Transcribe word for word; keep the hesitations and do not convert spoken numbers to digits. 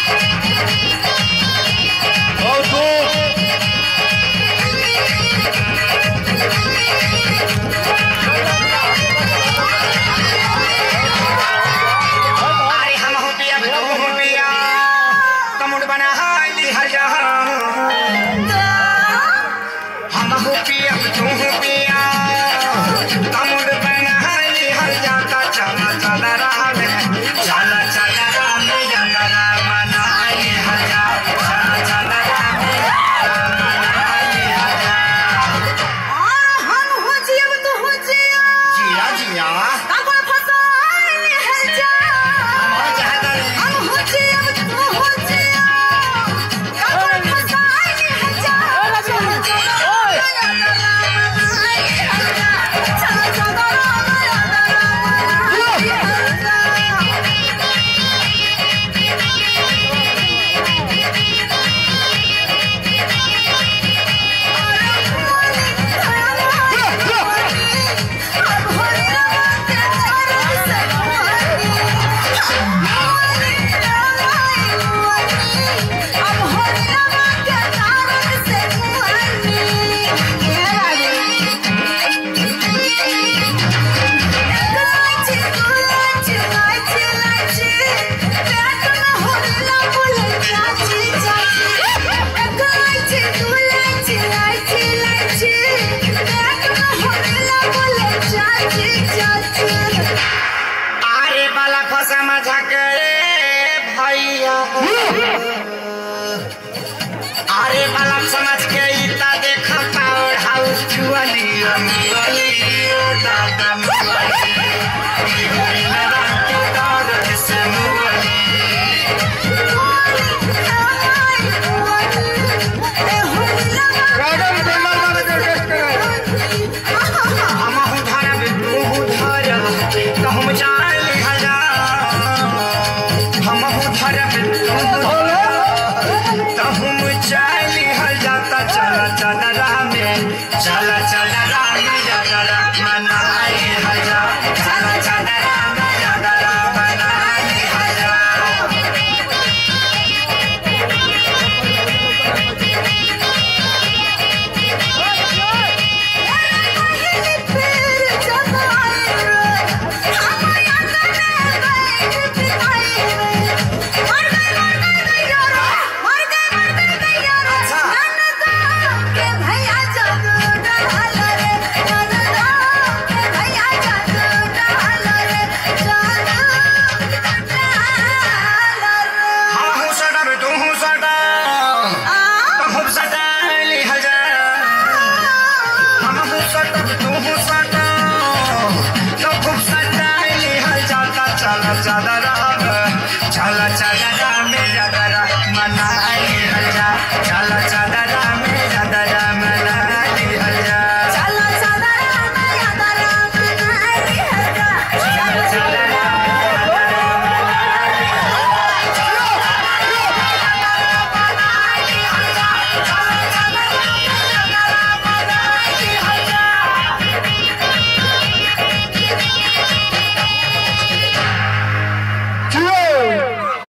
अरे बालक समझ के इतना देखा पावर हाउस जुआली रंगली दादा मुआली मेरा के दौर से मुआली रागम बेमार वाले देश करे हम हूं धारा भी तू हूं धारा तो हम जाए हजार हम हूं धारा भी तू हूं धारा तो हम